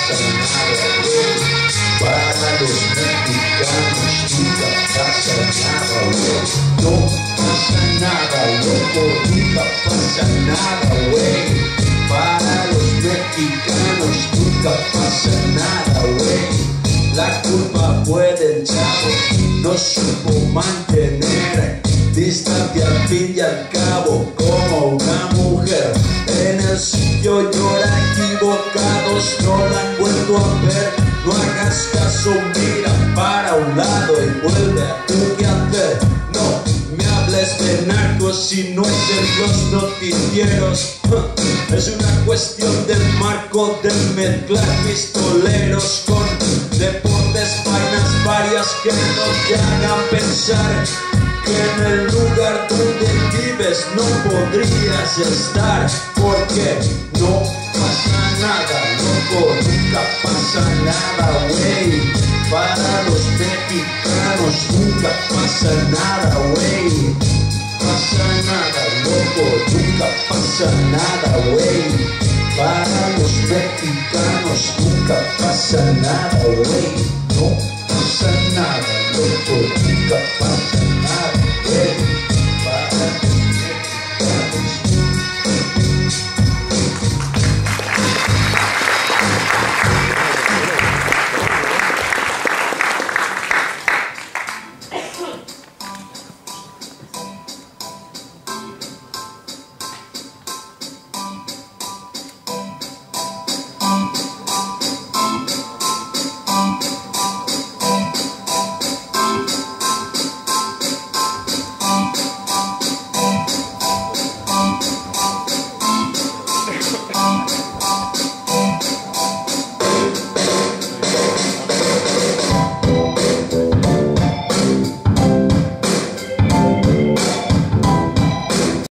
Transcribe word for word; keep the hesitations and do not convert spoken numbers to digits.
pasa nada, güey. Para los mexicanos nunca pasa nada, güey. No pasa nada, loco, nunca pasa nada, güey. Para los mexicanos nunca pasa nada, güey. La culpa fue del chavo, no supo mantener distancia al fin y al cabo como una mujer. En el sitio llora equivocados, no la han vuelto a ver. No hagas caso, mira para un lado y vuelve a tu quehacer. No me hables de narcos si no es en los noticieros. Es una cuestión del marco de mezclar pistoleros con deportes, vainas varias que no te hagan pensar que en el lugar donde vives no podrías estar, porque no pasa nada, loco, nunca pasa nada, güey. Para los mexicanos nunca pasa nada, güey. Pasa nada, loco, nunca pasa nada, güey. Para los mexicanos nunca pasa nada, güey. No pasa nada, loco, nunca pasa nada.